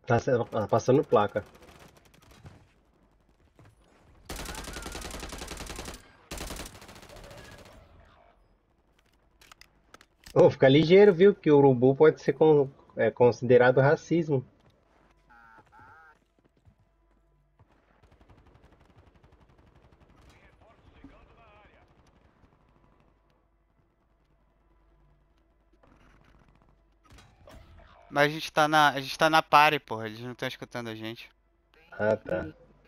Tá passando placa. Ô, fica ligeiro, viu? Que o urubu pode ser considerado racismo. Mas a gente tá na party, porra. Eles não estão escutando a gente. Ah, tá.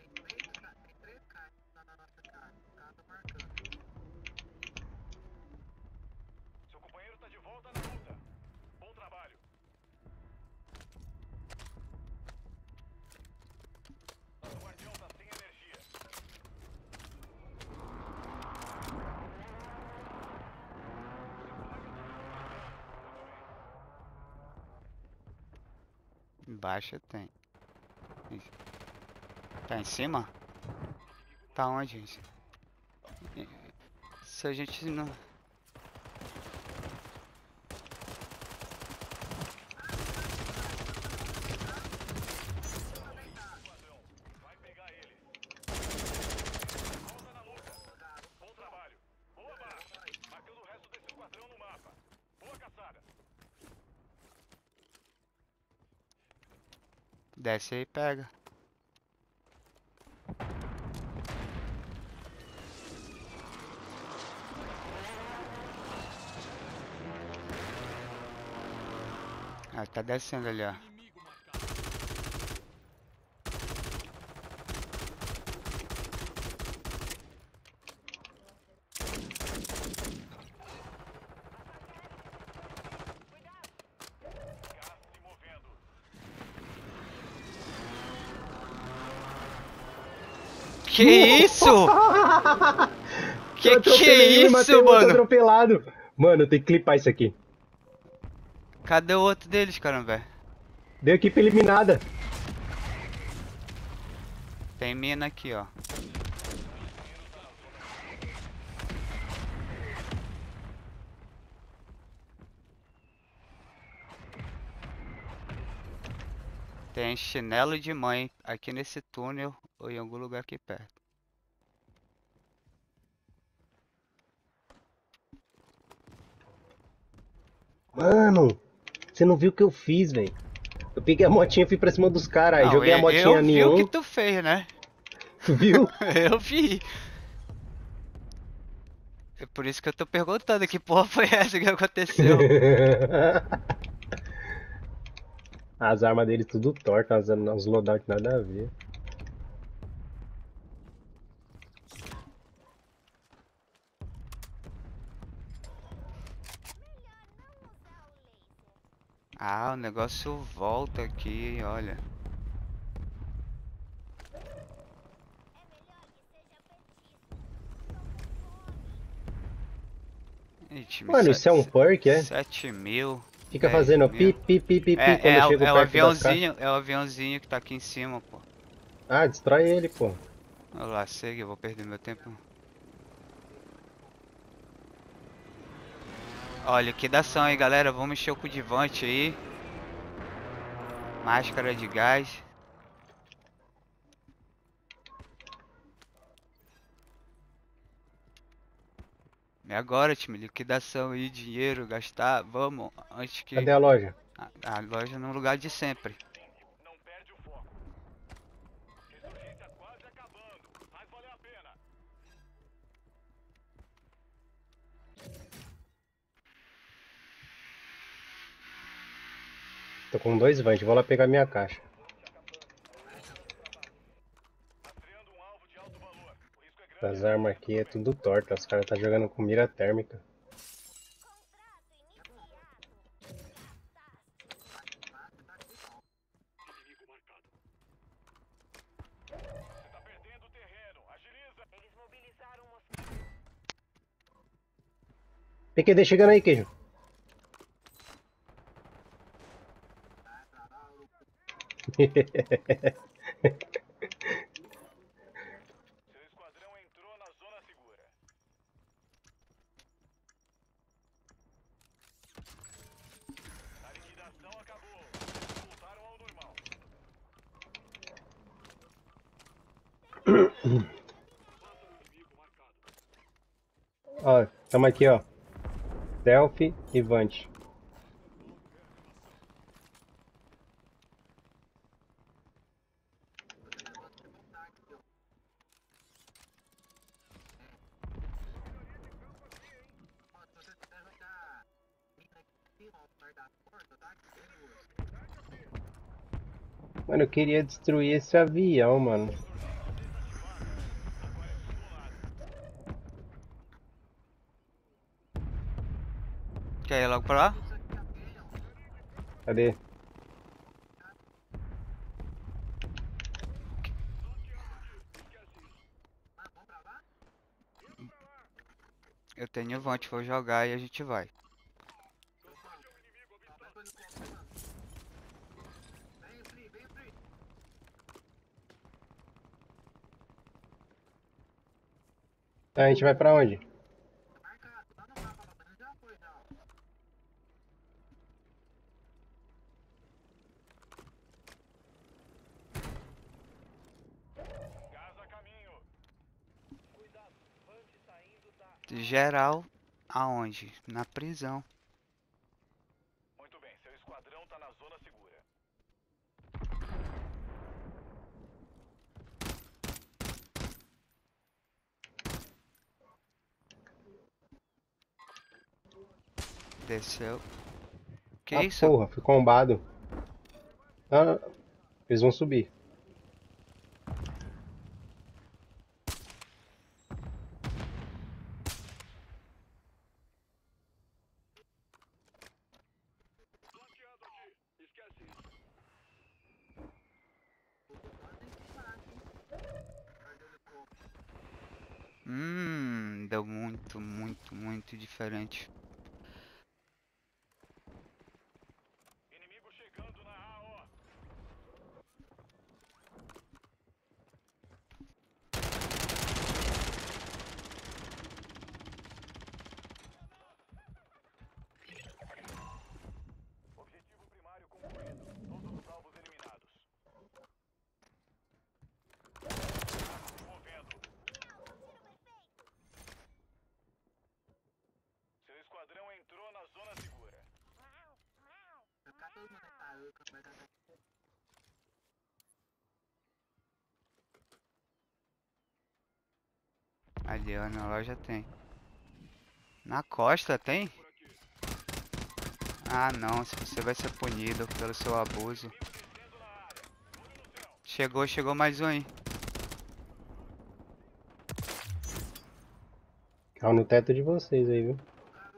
Embaixo tem. Tá em cima? Tá onde? Se a gente não. Desce aí e pega. Ah, tá descendo ali, ó. Que isso? Eu Que atropelei um e matei isso, o outro mano? atropelado. Mano, tem que clipar isso aqui. Cadê o outro deles, caramba? Deu equipe eliminada. Tem mina aqui, ó. Tem chinelo de mãe aqui nesse túnel ou em algum lugar aqui perto. Mano, você não viu o que eu fiz, velho? Eu peguei a motinha e fui pra cima dos caras. Aí Não, joguei a eu motinha em vi o que um. tu fez, né? Tu viu? Eu vi. É por isso que eu tô perguntando que porra foi essa que aconteceu. As armas dele tudo tortas, os loadouts nada a ver. Ah, o negócio volta aqui, olha. Ih, time Mano, isso é um perk, é? 7 mil, Fica 10 fazendo mil. pi, pi, pi, pi, pi É, quando é, eu o- chego é o perto das caixas. aviãozinho, é o aviãozinho que tá aqui em cima, pô. Ah, destrói ele, pô. Olha lá, segue, eu vou perder meu tempo. Olha, liquidação aí, galera. Vamos mexer com o Divante aí. Máscara de gás. E agora, time, liquidação aí, dinheiro, gastar. Vamos, antes que Cadê a loja? a loja no lugar de sempre. Tô com dois Vant, vou lá pegar minha caixa. As armas aqui é tudo torta, os caras tá jogando com mira térmica. PQD chegando aí, queijo. Ó, tamo aqui, ó. Delphi e Vant. Mano, eu queria destruir esse avião, mano. Quer ir logo pra lá? Cadê? Eu tenho Vant, vou jogar e a gente vai. A gente vai pra onde? Geral, aonde? Na prisão. Muito bem, seu esquadrão tá na zona segura. Desceu. Que Ah, isso? porra, fui combado. Ah, eles vão subir. Deu muito, muito, muito diferente. Inimigo chegando na AO. Objetivo primário concluído. Todos os alvos eliminados. Movendo. Seu esquadrão entrou na zona segura. Ali, ó, na loja tem. Na costa tem? Ah, não, você vai ser punido pelo seu abuso. Chegou mais um aí. Caiu no teto de vocês aí, viu?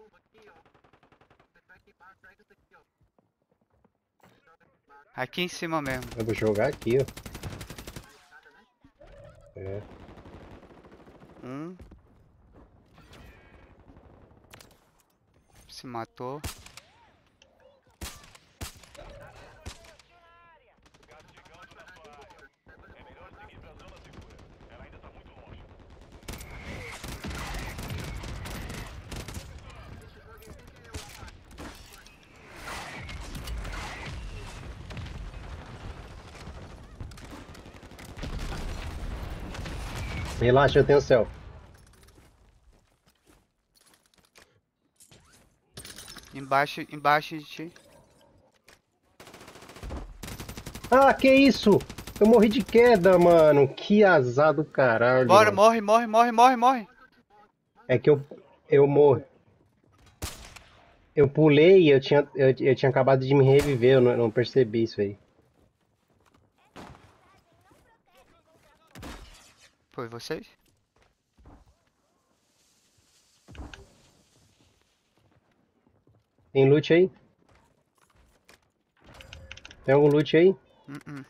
Aqui em cima mesmo. Eu vou jogar aqui, ó. É. Se matou. Gás chegando na sua área. É melhor seguir pra zona segura. Ela ainda tá muito longe. Relaxa, eu tenho céu. Embaixo de ti. Ah, que isso? Eu morri de queda, mano. Que azar do caralho, Bora, mano. morre. É que eu morri. Eu pulei e eu tinha acabado de me reviver, eu não percebi isso aí. Foi vocês? Tem loot aí? Tem algum loot aí? Uh-uh.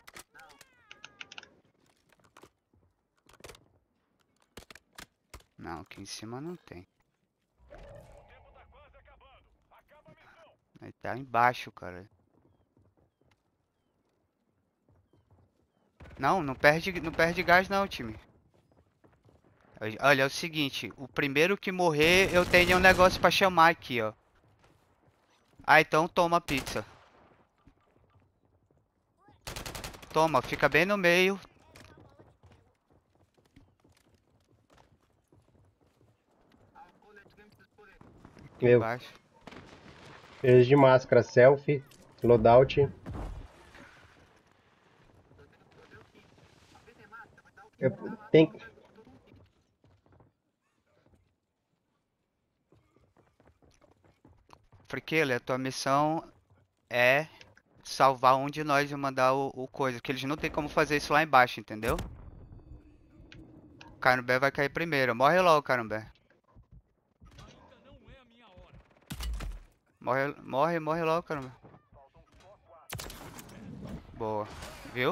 Não, aqui em cima não tem. O tempo tá quase acabando. Acaba a missão. Aí tá embaixo, cara. Não perde gás não, time. Olha, é o seguinte, o primeiro que morrer, eu tenho um negócio pra chamar aqui, ó. Ah, então toma a pizza. Toma, fica bem no meio. Aqui Eu. embaixo. Eles de máscara, selfie, loadout. Eu, tem, Friquele, a tua missão é salvar um de nós e mandar o coisa. Que eles não tem como fazer isso lá embaixo, entendeu? O Carumbé vai cair primeiro. Morre logo, Carumbé. Morre logo, Carumbé. Boa. Viu?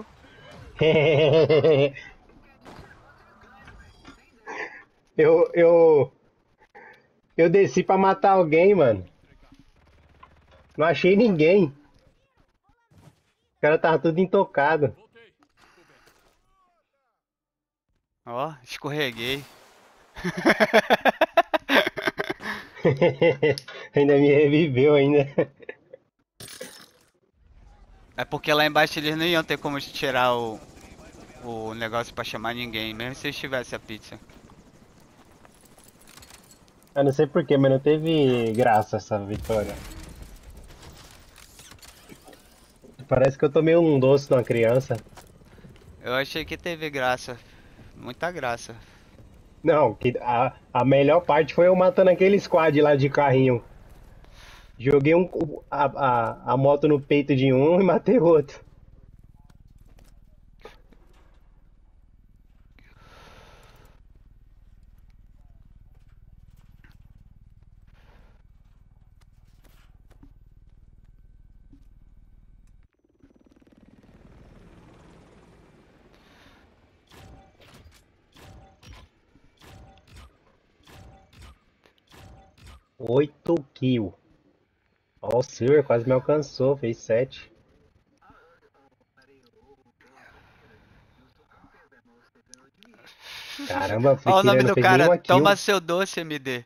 eu, eu, eu desci pra matar alguém, mano. Não achei ninguém. O cara tava tudo intocado. Ó, escorreguei. Ainda me reviveu ainda. É porque lá embaixo eles não iam ter como tirar o negócio pra chamar ninguém, mesmo se eles tivessem a pizza. Eu não sei porquê, mas não teve graça essa vitória. Parece que eu tomei um doce de uma criança. Eu achei que teve graça. Muita graça. Não, a melhor parte foi eu matando aquele squad lá de carrinho. Joguei a moto no peito de um e matei o outro. Oito kills. Ó, o Silver quase me alcançou, fez 7. Caramba, o Olha o Friquilha nome não do fez cara. nenhuma kill. Toma seu doce, MD.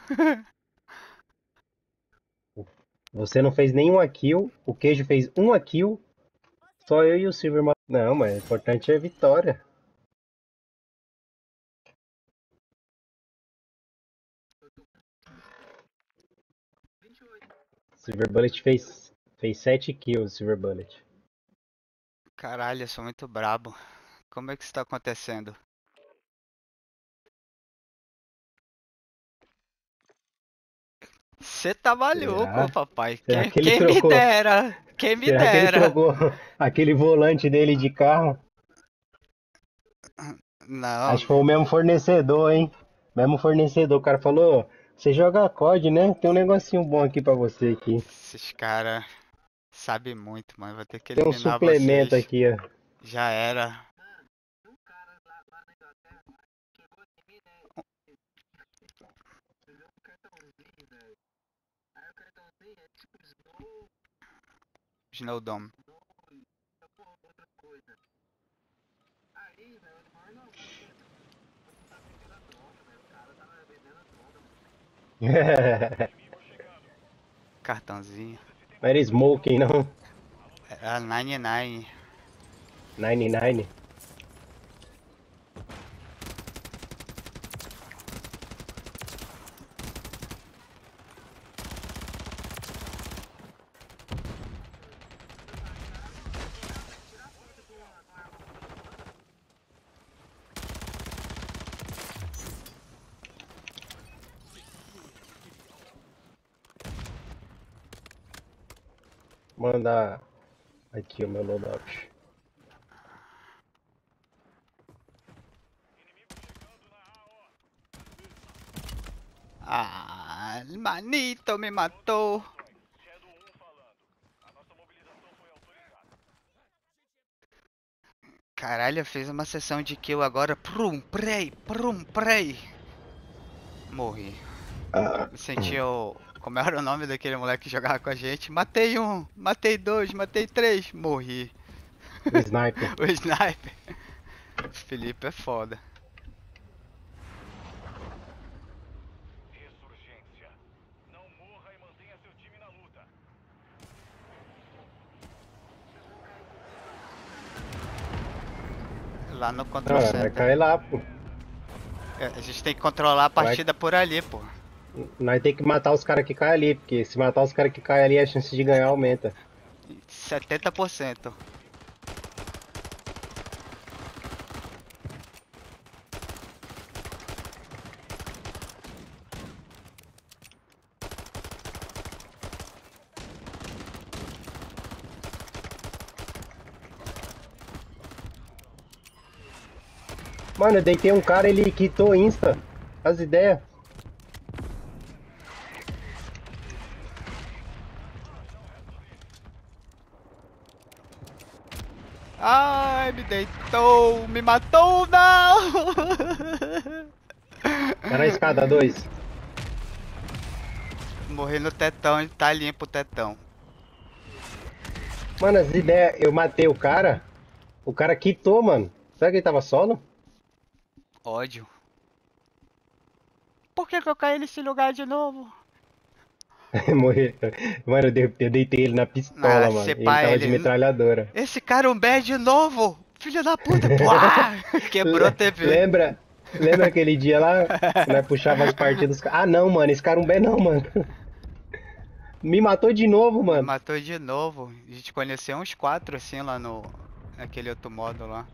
Você não fez nenhuma kill, o Queijo fez uma kill, só eu e o Silver. Não, mas o importante é a vitória. Silver Bullet fez 7 kills, Silver Bullet. Caralho, eu sou muito brabo. Como é que isso tá acontecendo? Você tá maluco, Será? papai. Será que ele Quem me trocou? dera. Quem me Será que ele dera. trocou aquele volante dele de carro? Não, Acho que foi o mesmo fornecedor, hein? Mesmo fornecedor. O cara falou: você joga COD, né? Tem um negocinho bom aqui pra você aqui. esses caras sabem muito, mano. Vou ter que Tem um eliminar suplemento vocês. aqui, ó. Já era. Snowdome. Cartãozinho. Não era Smoking, não. Era 99. 99. Mandar aqui o meu loadout. Ah, manito me matou. Shadow 1 falando. A nossa mobilização foi autorizada. Caralho, eu fiz uma sessão de kill agora. Prum, prey. Morri. Ah, Me senti o... Como era o nome daquele moleque que jogava com a gente? Matei um, matei dois, matei três. Morri. o sniper. O sniper. Felipe é foda. Ressurgência. Não morra e mantenha seu time na luta. Lá no Control Ah, vai Center. cair lá, pô. A gente tem que controlar a partida por ali, pô. Nós tem que matar os caras que caem ali, porque se matar os caras que caem ali, a chance de ganhar aumenta. 70%. Mano, eu deitei um cara, ele quitou Insta. As ideias. Ai, me deitou, me matou, não! Tá na escada, dois. Morri no tetão, ele tá limpo o tetão. Mano, as ideias, eu matei o cara quitou, mano. Será que ele tava solo? Ódio. Por que eu caí nesse lugar de novo? Morreu. Mano, eu deitei ele na Ah, pistola, mano. E ele separ tava de ele. metralhadora. Esse cara é um bad de novo! Filho da puta! Pá! Quebrou a TV. Lembra? Lembra aquele dia lá que nós puxava as partidas? Ah, não, mano, esse Carumbé não, mano. Me matou de novo, Me mano. matou de novo. A gente conheceu uns 4 assim lá no. Naquele outro modo lá.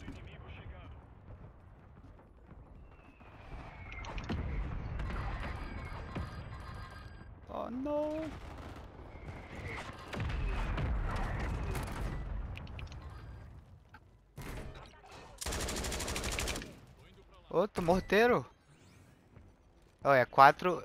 Oh não! Outro morteiro? Oh, é 4.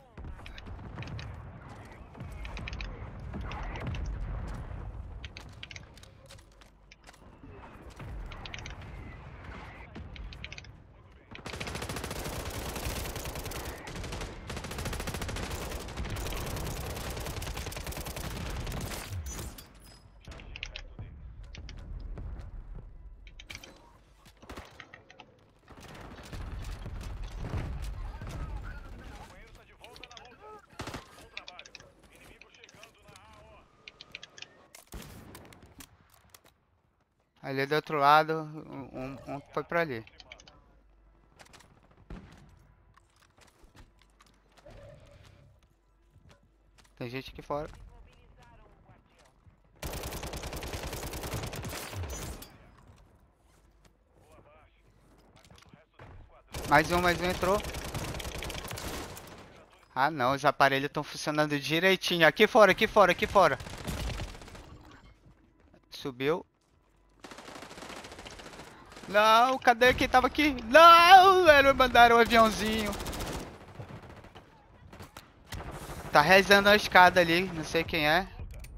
Ali do outro lado, um foi pra ali. Tem gente aqui fora. Mais um entrou. Ah não, os aparelhos estão funcionando direitinho. Aqui fora, aqui fora, aqui fora. Subiu. Não, cadê quem tava aqui? Não, mandaram um aviãozinho. Tá rezando a escada ali, não sei quem é.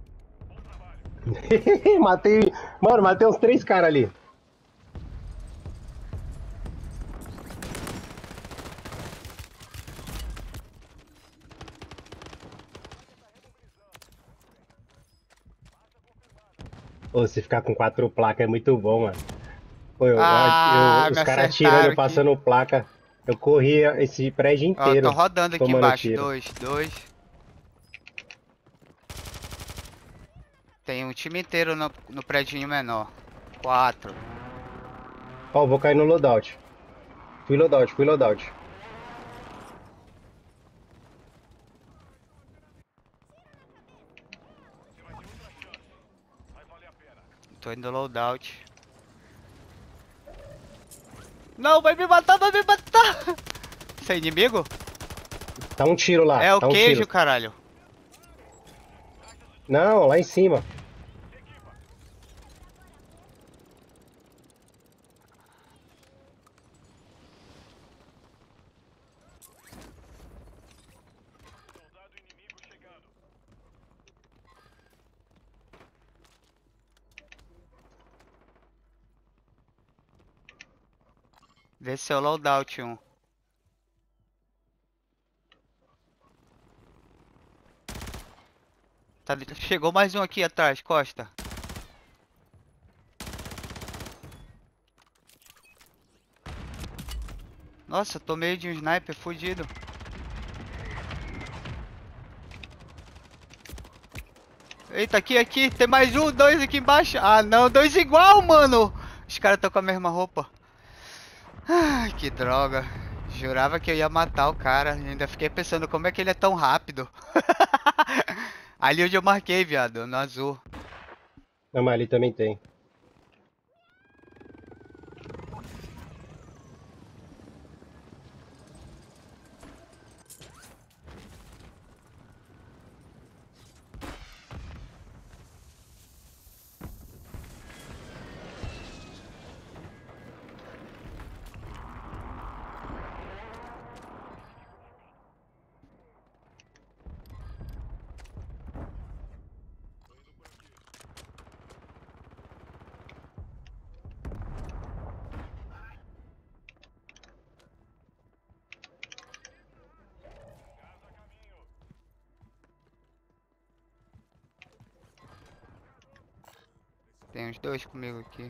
Matei. Mano, matei uns 3 caras ali. Ô, se ficar com 4 placas é muito bom, mano. Pô, Ah, os me caras acertaram atirando, aqui. passando placa. Eu corri esse prédio Ó, tô inteiro rodando aqui tomando embaixo. tiro. Dois. Tem um time inteiro no prédio menor. 4. Ó, vou cair no loadout. Fui loadout. Tô indo loadout. Não, vai me matar, vai me matar! Você é inimigo? Tá um tiro lá, É o tá um queijo, tiro. caralho. Não, lá em cima. Desceu loadout um. Chegou mais um aqui atrás, Costa. Nossa, tomei de um sniper fudido. Eita, aqui, tem mais um, 2 aqui embaixo. Ah não, 2 igual, mano. Os caras estão com a mesma roupa. Ai, que droga. Jurava que eu ia matar o cara. Ainda fiquei pensando como é que ele é tão rápido. Ali onde eu marquei, viado, no azul. Não, mas ali também tem. Tem uns dois comigo aqui.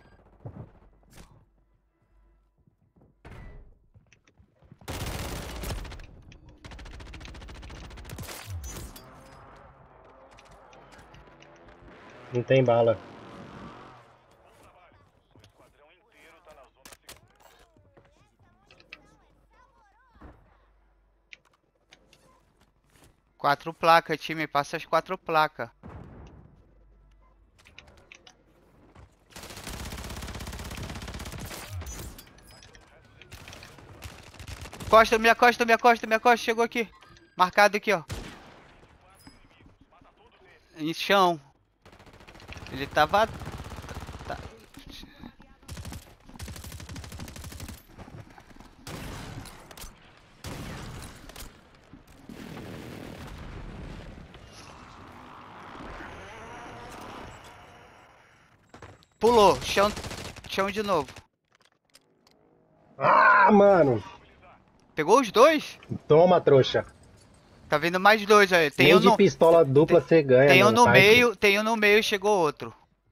Não tem bala. O esquadrão inteiro tá na zona segura. Quatro placas, time. Passa as quatro placas. Costa, minha costa, minha costa, minha costa. Chegou aqui. Marcado aqui, ó. Em chão. Ele tava... tá- Pulou. Chão, chão de novo. Ah, mano! Pegou os dois? Toma, trouxa. Tá vindo mais dois aí. Tem Nem um de no... pistola dupla você ganha Tem um no no hype. meio, tem um no meio e chegou outro.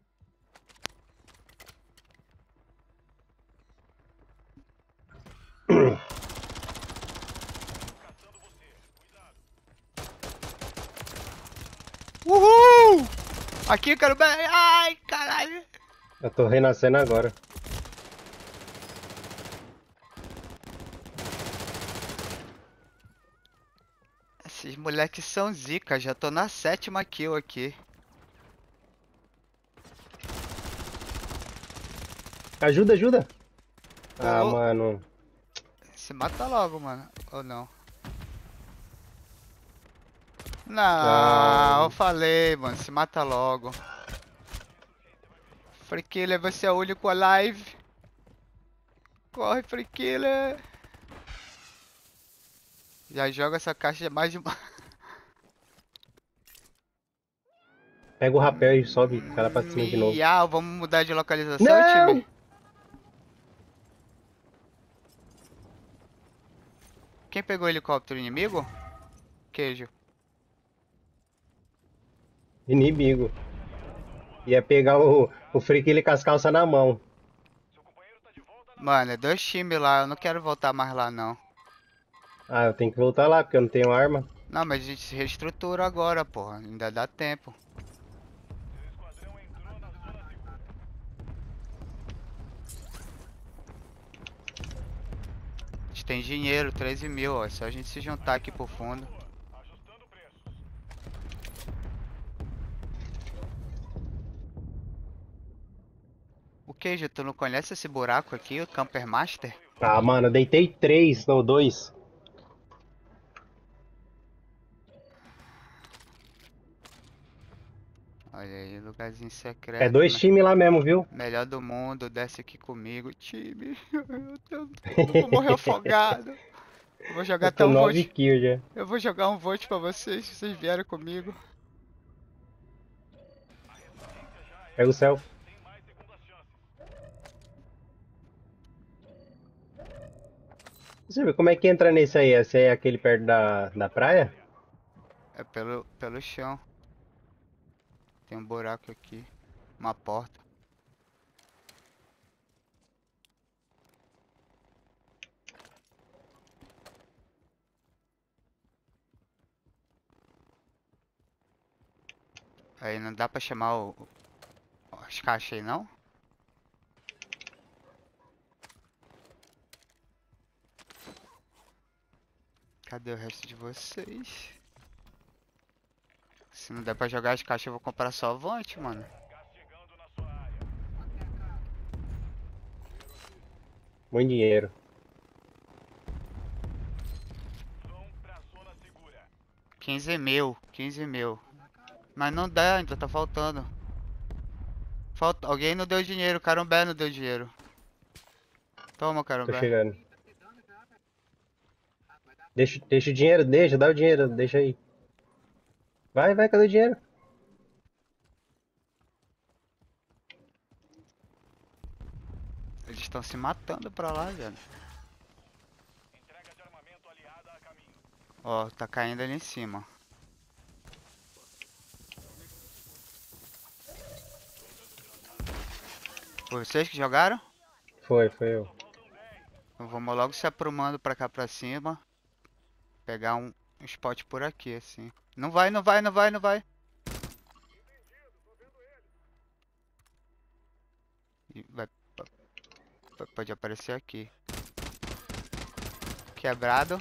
Uhul! Aqui eu quero... Ai, caralho. Eu tô renascendo agora. Esses moleques são zica. Já tô na 7ª kill aqui. Ajuda, ajuda! Ah, Ô, mano. se mata logo, mano. Ou não? Ah, Não, eu falei, mano. Se mata logo. Freakiller, você é o único alive. Corre, Freakiller. Já joga essa caixa mais de uma. pega o rapel e sobe o cara pra cima de novo. Miau, vamos mudar de localização, Não! time? Quem pegou o helicóptero inimigo? Queijo. Inimigo. Ia pegar o Freak com as calças na mão. Seu companheiro tá de volta na Mano, é dois times lá. Eu não quero voltar mais lá, não. Ah, eu tenho que voltar lá porque eu não tenho arma. Não, mas a gente se reestrutura agora, porra. Ainda dá tempo. Seu esquadrão entrou na zona segura. A gente tem dinheiro, 13 mil, ó. É só a gente se juntar aqui pro fundo. Ajustando preços. O Queijo, tu não conhece esse buraco aqui, o Camper Master? Ah, mano, eu deitei 3 ou 2. Olha aí, lugarzinho É secreto, 2 né? times lá mesmo, viu? Melhor do mundo, desce aqui comigo. Time, eu vou morrer afogado. Eu vou jogar Eu até tô um 9 vote. kills já. Eu vou jogar um vote pra vocês, se vocês vierem comigo. Pega o self. Tem mais segundas chances. Você vê como é que entra nesse aí? Esse aí é aquele perto da praia? É pelo chão. Tem um buraco aqui. Uma porta. Aí não dá pra chamar as caixas aí, não? Cadê o resto de vocês? Se não der pra jogar as caixas, eu vou comprar só avante, mano. Gás chegando na sua área. Muito dinheiro. Vão pra zona segura. 15 mil, 15 mil. Mas não dá, ainda tá faltando. Alguém não deu dinheiro, Carumbé não deu dinheiro. Toma, Tô Carumbé. chegando. Deixa o dinheiro, dá o dinheiro, deixa aí. Vai, cadê o dinheiro? Eles estão se matando pra lá, velho. Entrega de armamento aliada a caminho. Ó, tá caindo ali em cima. Foi vocês que jogaram? Foi eu. Então vamos logo se aprumando pra cá pra cima. Pegar um spot por aqui, assim. Não vai, não vai, não vai, não vai. E pode aparecer aqui. Quebrado.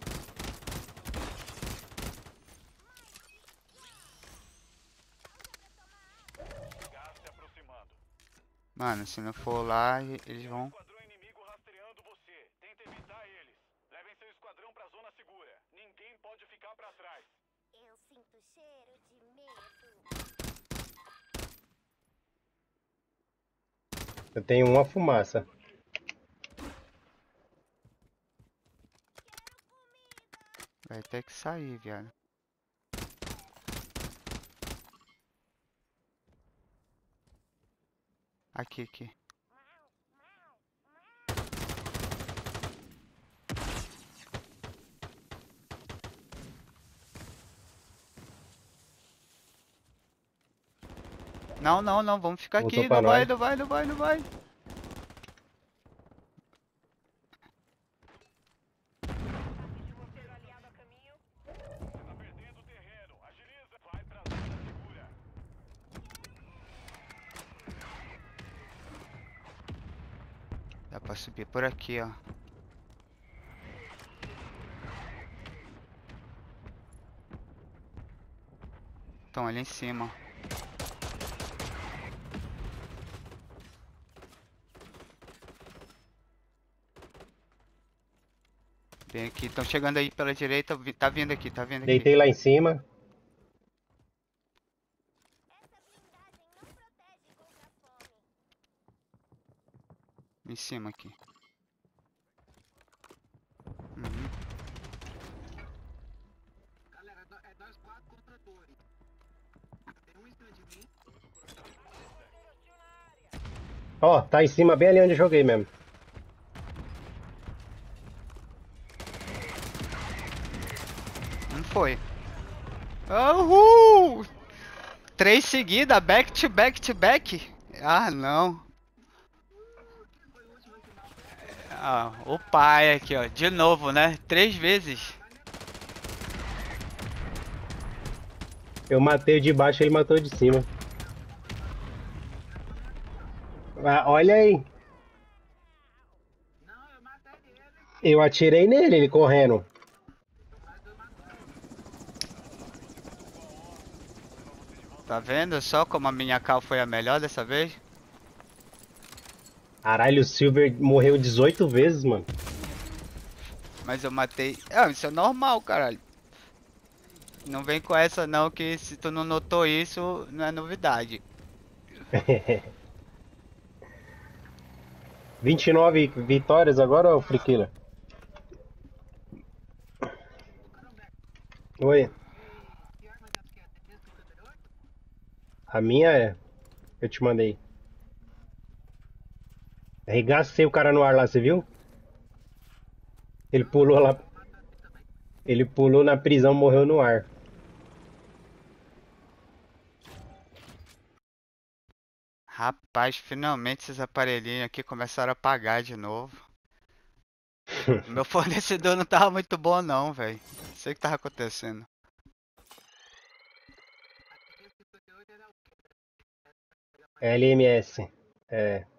Gás se aproximando. Mano, se não for lá, eles vão... Esquadrão inimigo rastreando você. Tenta evitar eles. Levem seu esquadrão pra zona segura. Ninguém pode ficar pra trás. Eu sinto cheiro de medo. Eu tenho uma fumaça. Vai ter que sair, viado. Aqui. Não, vamos ficar Voltou aqui. pra Não vai, nós. não vai, não vai, não vai. Você tá perdendo terreno. Agiliza. Vai pra zona segura. Dá pra subir por aqui, ó. Estão ali em cima. Vem aqui, estão chegando aí pela direita. Tá vindo aqui, tá vindo aqui. Deitei lá em cima. Essa blindagem não protege contra a fome. Em cima aqui. Uhum. Galera, é nós 4 contra 2. Tem um em cima de mim. Ó, tá em cima, bem ali onde eu joguei mesmo. Não foi. Uhul! 3 seguidas, back to back to back. Ah, não. Ah, o pai aqui, ó. De novo, né? 3 vezes. Eu matei o de baixo, ele matou o de cima. Ah, olha aí. Não, eu matei ele. Eu atirei nele, ele correndo. Tá vendo só como a minha cal foi a melhor dessa vez? Caralho, o Silver morreu 18 vezes, mano. Mas eu matei. Ah, isso é normal, caralho. Não vem com essa não, que se tu não notou isso, não é novidade. 29 vitórias agora, ô Friquila? Oi. Que arma já quer? Tem 58? A minha é. Eu te mandei. Arregacei o cara no ar lá, você viu? Ele pulou lá. Ele pulou na prisão, morreu no ar. Rapaz, finalmente esses aparelhinhos aqui começaram a apagar de novo. Meu fornecedor não tava muito bom não, velho. Não sei o que tava acontecendo. A 58 era o quê? LMS. É.